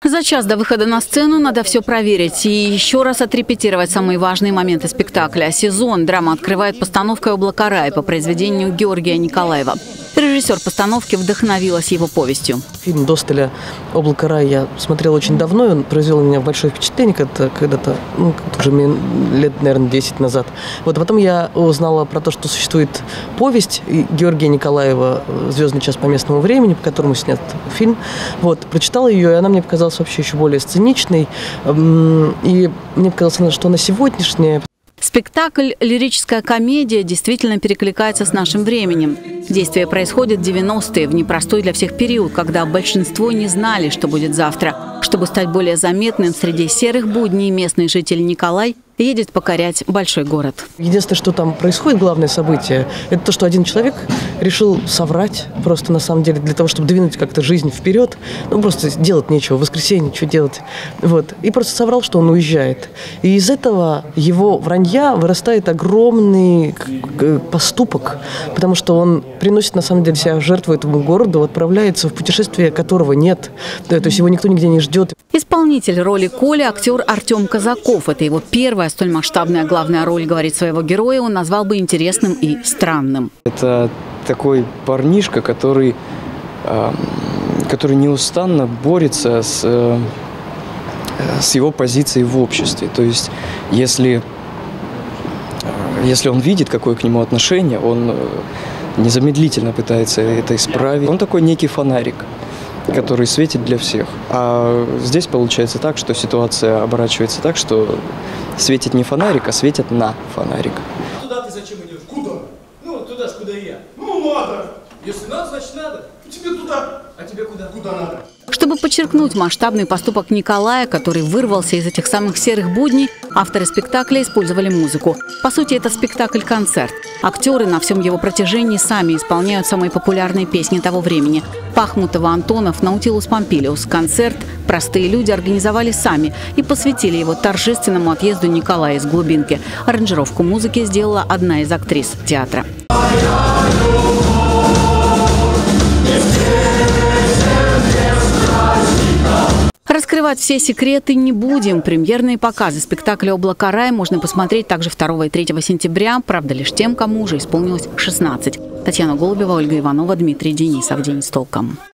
За час до выхода на сцену надо все проверить и еще раз отрепетировать самые важные моменты спектакля. Сезон драма открывает постановкой «Облако рая» по произведению Георгия Николаева. Режиссер постановки вдохновилась его повестью. Фильм Досталя «Облако рая» я смотрел очень давно, и он произвел на меня большое впечатление когда-то, уже лет, наверное, 10 назад. А потом я узнала про то, что существует повесть Георгия Николаева «Звездный час по местному времени», по которому снят фильм. Прочитала ее, и она мне показалась вообще еще более сценичной. И мне показалось, что она сегодняшняя. Спектакль «Лирическая комедия» действительно перекликается с нашим временем. Действие происходит в 90-е, в непростой для всех период, когда большинство не знали, что будет завтра. Чтобы стать более заметным среди серых будней, местный житель Николай едет покорять большой город. Единственное, что там происходит, главное событие, это то, что один человек решил соврать просто на самом деле для того, чтобы двинуть как-то жизнь вперед. Просто делать нечего, в воскресенье что делать. И просто соврал, что он уезжает. И из этого его вранья вырастает огромный поступок, потому что он приносит на самом деле себя в жертву этому городу, отправляется в путешествие, которого нет. То есть его никто нигде не ждет. Исполнитель роли Коли – актер Артем Казаков. Это его первая столь масштабная главная роль, говорит своего героя, он назвал бы интересным и странным. Это такой парнишка, который неустанно борется с его позицией в обществе. То есть, если он видит, какое к нему отношение, он незамедлительно пытается это исправить. Он такой некий фонарик, который светит для всех. А здесь получается так, что ситуация оборачивается так, что светит не фонарик, а светит на фонарик. Туда ты зачем идешь? Куда? Туда ж, куда и я. Надо! Если надо, значит надо. Тебе туда. А тебе куда? Куда надо? Чтобы подчеркнуть масштабный поступок Николая, который вырвался из этих самых серых будней, авторы спектакля использовали музыку. По сути, это спектакль-концерт. Актеры на всем его протяжении сами исполняют самые популярные песни того времени. Пахмутова, Антонов, Наутилус Помпилиус. Концерт простые люди организовали сами и посвятили его торжественному отъезду Николая из глубинки. Аранжировку музыки сделала одна из актрис театра. Раскрывать все секреты не будем. Премьерные показы спектакля «Облако рая» можно посмотреть также 2 и 3 сентября. Правда, лишь тем, кому уже исполнилось 16. Татьяна Голубева, Ольга Иванова, Дмитрий Денисов. День с толком.